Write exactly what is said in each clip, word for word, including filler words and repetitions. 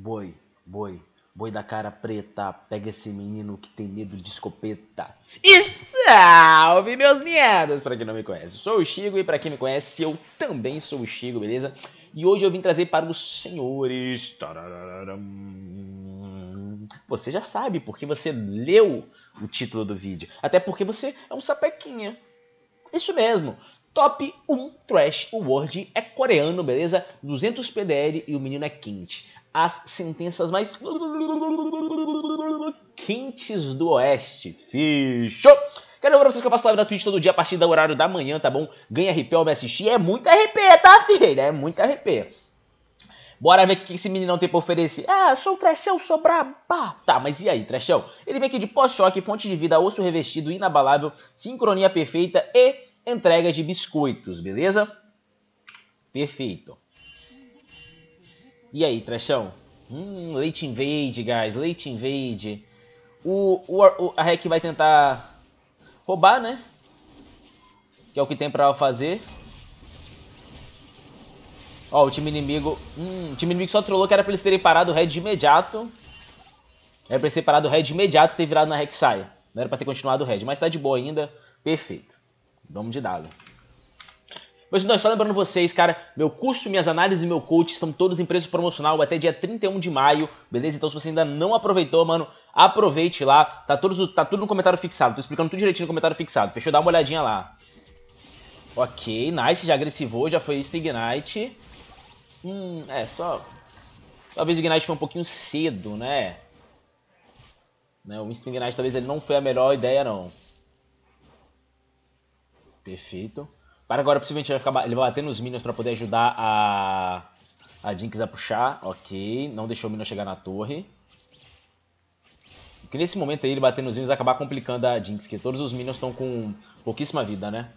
Boi, boi, boi da cara preta, pega esse menino que tem medo de escopeta. E salve, meus linhados! Pra quem não me conhece, sou o Chigo, e pra quem me conhece, eu também sou o Chigo, beleza? E hoje eu vim trazer para os senhores... Você já sabe, porque você leu o título do vídeo. Até porque você é um sapequinha. Isso mesmo. Top um Trash World é coreano, beleza? duzentos P D L e o menino é quente. As sentenças mais quentes do Oeste. Fechou? Quero lembrar vocês que eu faço live na Twitch todo dia a partir do horário da manhã, tá bom? Ganha R P ao me assistir. É muito R P, tá, filho? É muito R P. Bora ver o que esse meninão tem pra oferecer. Ah, eu sou o Trashão, sou braba. Tá, mas e aí, Trashão? Ele vem aqui de pós-choque, fonte de vida, osso revestido, inabalável, sincronia perfeita e entrega de biscoitos, beleza? Perfeito. E aí, Trashão? Hum, Late Invade, guys, Late Invade. O, o, a Rec vai tentar roubar, né? Que é o que tem pra fazer. Ó, o time inimigo... Hum, o time inimigo só trollou que era pra eles terem parado o Red de imediato. Era pra eles terem parado o Red de imediato e ter virado na Rek'Sai. Não era pra ter continuado o Red, mas tá de boa ainda. Perfeito. Vamos de dado. Mas então, só lembrando vocês, cara, meu curso, minhas análises e meu coach estão todos em preço promocional até dia trinta e um de maio, beleza? Então se você ainda não aproveitou, mano, aproveite lá. Tá, todos, tá tudo no comentário fixado. Tô explicando tudo direitinho no comentário fixado. Fechou? Dá uma olhadinha lá. Ok, nice, já agressivou, já foi Instant Ignite. Hum, é, só... Talvez o Ignite foi um pouquinho cedo, né? né? O Instant Ignite talvez ele não foi a melhor ideia, não. Perfeito. Para agora, possivelmente, ele vai, acabar, ele vai bater nos minions para poder ajudar a, a Jinx a puxar. Ok, não deixou o minion chegar na torre. Porque nesse momento aí, ele bater nos minions vai acabar complicando a Jinx, que todos os minions estão com pouquíssima vida, né?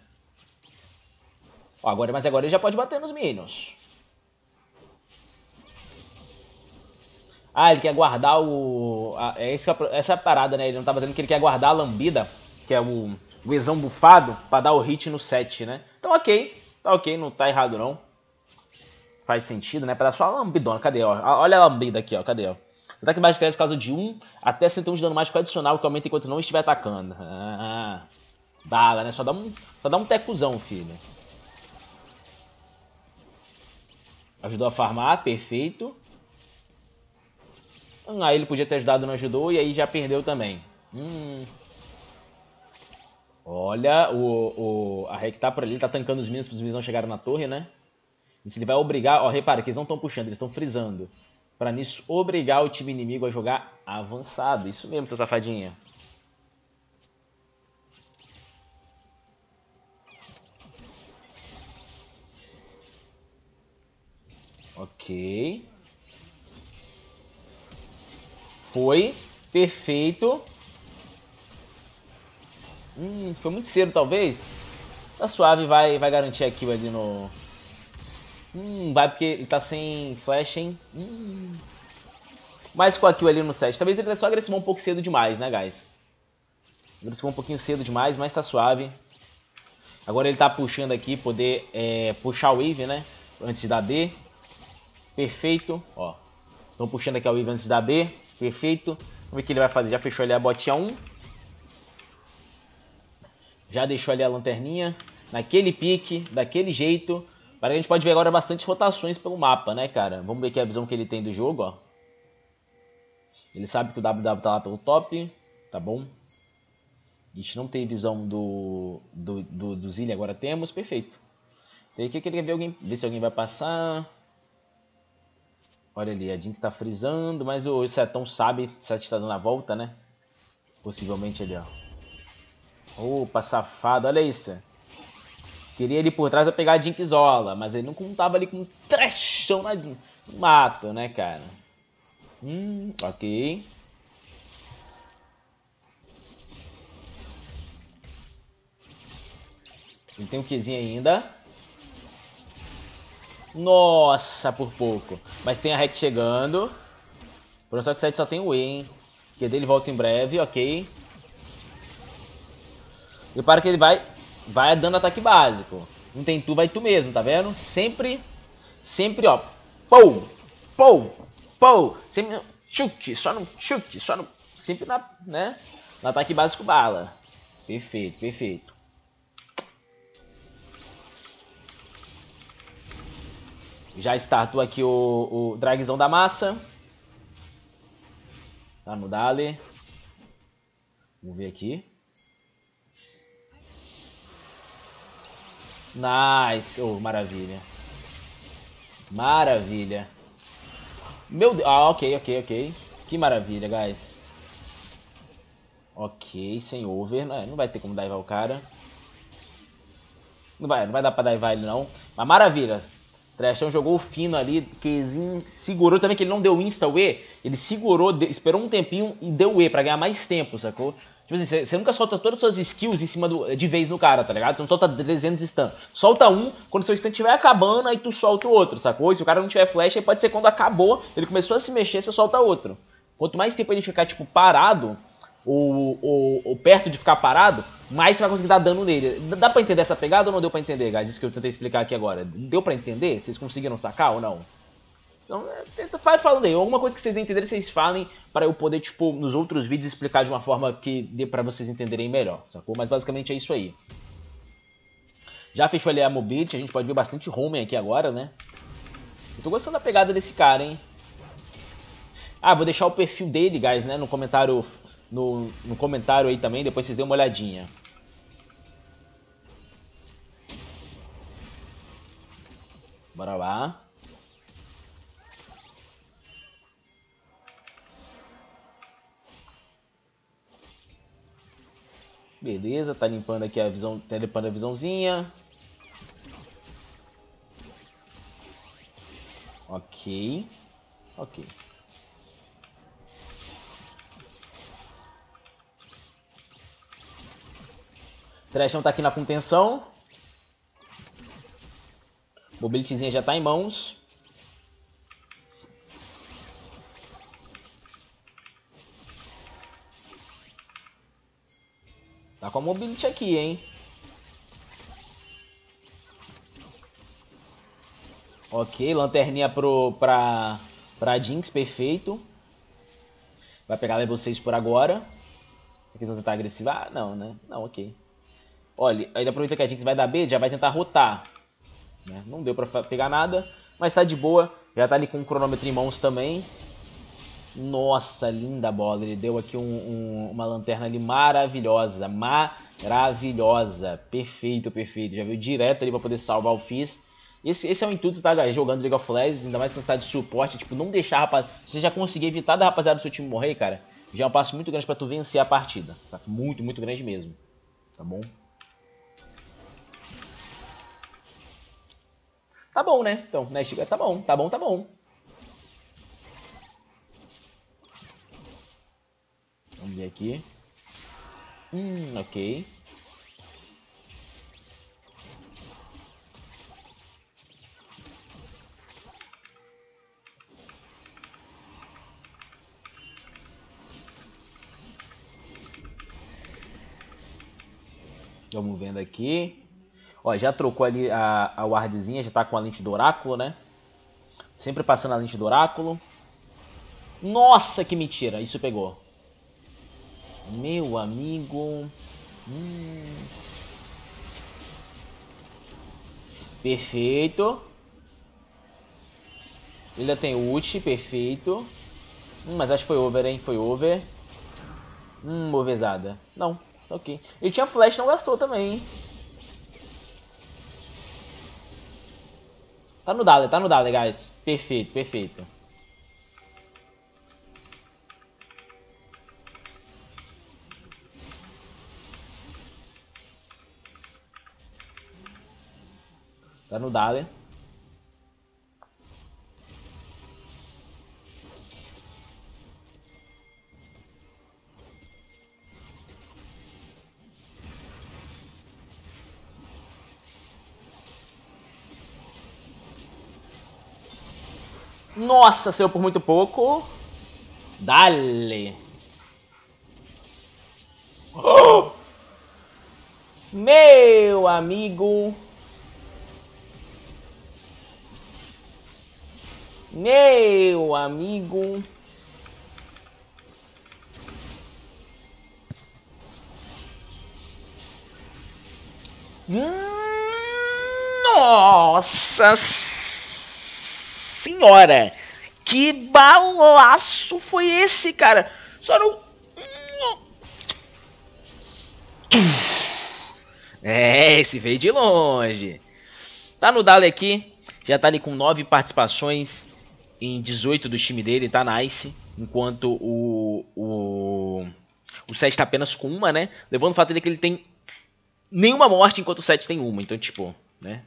Ó, agora, mas agora ele já pode bater nos minions. Ah, ele quer guardar o... A, é esse, essa é a parada, né? Ele não tá batendo que ele quer guardar a lambida, que é o... o Ezão bufado, pra dar o hit no set, né? Então ok, tá ok, não tá errado não. Faz sentido, né? Pra dar só a lambidona, cadê, ó? Olha a lambida aqui, ó, cadê, ó? Ataque mais de três por causa de um até cento e um de dano mágico adicional que aumenta enquanto não estiver atacando. Ah, bala, né? Só dá um, só dá um tecuzão, filho. Ajudou a farmar, perfeito. Hum, aí ele podia ter ajudado, não ajudou, e aí já perdeu também. Hum... Olha, o, o, a Rec tá por ali, ele tá tancando os minions para os minions não chegarem na torre, né? E se ele vai obrigar... Ó, repara que eles não estão puxando, eles estão frisando. Pra nisso obrigar o time inimigo a jogar avançado. Isso mesmo, seu safadinho. Ok. Foi. Perfeito. Hum, foi muito cedo, talvez. Tá suave, vai, vai garantir a kill ali no... Hum, vai porque ele tá sem flash, hein? Hum. Mas com a kill ali no set. Talvez ele só agressivou um pouco cedo demais, né, guys? Agressivou um pouquinho cedo demais, mas tá suave. Agora ele tá puxando aqui, poder é, puxar o wave, né? Antes de dar B. Perfeito, ó. Estão puxando aqui a wave antes de dar B. Perfeito. Vamos ver o que ele vai fazer. Já fechou ali a botinha um. Já deixou ali a lanterninha, naquele pique, daquele jeito. Para que a gente pode ver agora bastante rotações pelo mapa, né, cara? Vamos ver aqui a visão que ele tem do jogo, ó. Ele sabe que o W W tá lá pelo top, tá bom? A gente não tem visão do, do, do, do Zilli, agora temos, perfeito. Tem aqui que ele quer ver, alguém, ver se alguém vai passar. Olha ali, a Jinx tá frisando, mas o Setão sabe se o Set tá dando a volta, né? Possivelmente ali, ó. Opa, safado, olha isso. Queria ali por trás pra pegar a Jinxola, mas ele não contava ali com um trechão no mato, né, cara? Hum, ok. Ele tem um Qzinho ainda. Nossa, por pouco. Mas tem a Rec chegando. Por só que o set só tem o E, hein? O Q dele volta em breve, ok. Repara que ele vai, vai dando ataque básico. Não tem tu, vai tu mesmo, tá vendo? Sempre, sempre, ó. Pou, pou, Pô, sempre no chute, só no chute, só no... Sempre na, né? No ataque básico bala. Perfeito, perfeito. Já startou aqui o, o dragzão da massa. Tá no Dale. Vamos ver aqui. Nice. Oh, maravilha. Maravilha. Meu Deus. Ah, ok, ok, ok. Que maravilha, guys. Ok, sem over. Não, não vai ter como daivar o cara. Não vai, não vai dar pra daivar ele, não. Mas maravilha. Trashão jogou fino ali, Qzinho segurou também, que ele não deu insta-E, ele segurou, de, esperou um tempinho e deu E pra ganhar mais tempo, sacou? Tipo assim, você nunca solta todas as suas skills em cima do, de vez no cara, tá ligado? Você não solta trezentos stun. Solta um, quando seu stun estiver acabando, aí tu solta o outro, sacou? E se o cara não tiver flash, aí pode ser quando acabou, ele começou a se mexer, você solta outro. Quanto mais tempo ele ficar, tipo, parado, ou, ou, ou perto de ficar parado, mais você vai conseguir dar dano nele. Dá pra entender essa pegada ou não deu pra entender, guys? Isso que eu tentei explicar aqui agora. Deu pra entender? Vocês conseguiram sacar ou não? Então, tenta, vai falando aí. Alguma coisa que vocês entenderem, vocês falem para eu poder, tipo, nos outros vídeos explicar de uma forma que dê pra vocês entenderem melhor, sacou? Mas basicamente é isso aí. Já fechou ali a mobility, a gente pode ver bastante homem aqui agora, né? Eu tô gostando da pegada desse cara, hein? Ah, vou deixar o perfil dele, guys, né, no comentário... No, no comentário aí também, depois vocês dêem uma olhadinha. Bora lá. Beleza, tá limpando aqui a visão, tá limpando a visãozinha. Ok. Ok. Trashão tá aqui na contenção. Mobilityzinha já tá em mãos. Tá com a mobility aqui, hein? Ok, lanterninha pro, pra, pra Jinx, perfeito. Vai pegar level seis por agora. Eles vão tentar agressivar? Ah, não, né? Não, ok. Olha, ainda aproveita que a Jinx vai dar B, já vai tentar rotar. Né? Não deu pra pegar nada, mas tá de boa. Já tá ali com o cronômetro em mãos também. Nossa, linda bola. Ele deu aqui um, um, uma lanterna ali maravilhosa. Maravilhosa. Perfeito, perfeito. Já veio direto ali pra poder salvar o Fizz. Esse, esse é o intuito, tá, guys? Jogando League of Legends, ainda mais se você tá de suporte. Tipo, não deixar, rapaz. Se você já conseguir evitar da rapaziada do seu time morrer, cara, já é um passo muito grande pra tu vencer a partida. Sabe? Muito, muito grande mesmo. Tá bom? Tá bom, né? Então, né, Chico? Tá bom, tá bom, tá bom. Vamos ver aqui. Hum, ok. Vamos vendo aqui. Ó, já trocou ali a, a wardzinha, já tá com a lente do oráculo, né? Sempre passando a lente do oráculo. Nossa, que mentira. Isso pegou. Meu amigo. Hum. Perfeito. Ele ainda tem ult, perfeito. Hum, mas acho que foi over, hein? Foi over. Hum, overzada. Não, ok. Ele tinha flash, não gastou também, hein? Tá no Dale, tá no Dale, guys. Perfeito, perfeito. Tá no Dale. Nossa, saiu por muito pouco. Dale. Oh! Meu amigo. Meu amigo. Nossa senhora. Que balaço foi esse, cara? Só não... É, esse veio de longe. Tá no Dali aqui. Já tá ali com nove participações em dezoito do time dele, tá nice. Enquanto o... O, o Seth tá apenas com uma, né? Levando o fato de que ele tem nenhuma morte, enquanto o Seth tem uma. Então, tipo, né?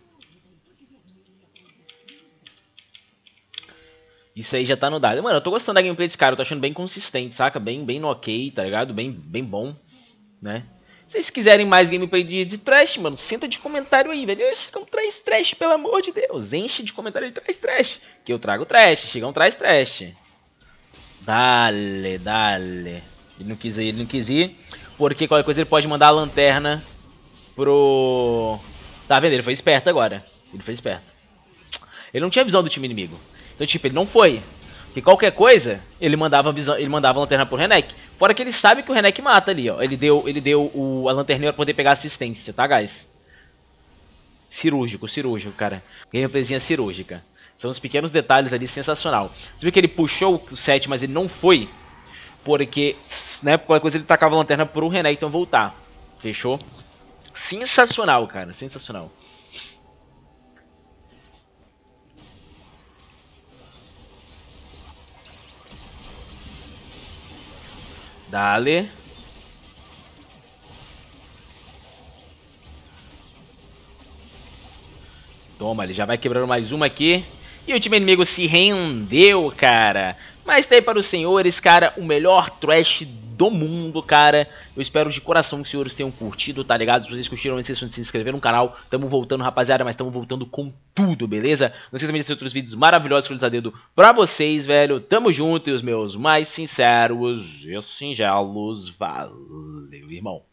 Isso aí já tá no Dali. Mano, eu tô gostando da gameplay desse cara. Eu tô achando bem consistente, saca? Bem, bem no ok, tá ligado? Bem, bem bom, né? Se vocês quiserem mais gameplay de, de trash, mano, senta de comentário aí, velho. Chegam traz trash, pelo amor de Deus. Enche de comentário de traz trash. Que eu trago trash. Chegam traz trash. Dale, dale. Ele não quis ir, ele não quis ir. Porque qualquer coisa ele pode mandar a lanterna pro... Tá vendo? Ele foi esperto agora. Ele foi esperto. Ele não tinha visão do time inimigo. Então, tipo, ele não foi. Porque qualquer coisa, ele mandava a, visão, ele mandava a lanterna pro Renek. Fora que ele sabe que o Renek mata ali, ó. Ele deu, ele deu o, a lanterninha pra poder pegar assistência, tá, guys? Cirúrgico, cirúrgico, cara. Gameplayzinha cirúrgica. São uns pequenos detalhes ali, sensacional. Você viu que ele puxou o set, mas ele não foi. Porque, né, por qualquer coisa ele tacava a lanterna pro Renek então voltar. Fechou? Sensacional, cara. Sensacional. Dale. Toma, ele já vai quebrando mais uma aqui. E o time inimigo se rendeu, cara. Mas tá aí para os senhores, cara, o melhor trash do mundo, cara. Eu espero de coração que os senhores tenham curtido, tá ligado? Se vocês curtiram, não esqueçam de se inscrever no canal. Tamo voltando, rapaziada, mas tamo voltando com tudo, beleza? Não esqueçam de assistir outros vídeos maravilhosos que eu lhes dedo pra vocês, velho. Tamo junto e os meus mais sinceros e singelos. Valeu, irmão.